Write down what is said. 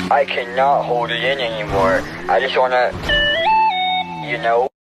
I cannot hold it in anymore. I just wanna, you know.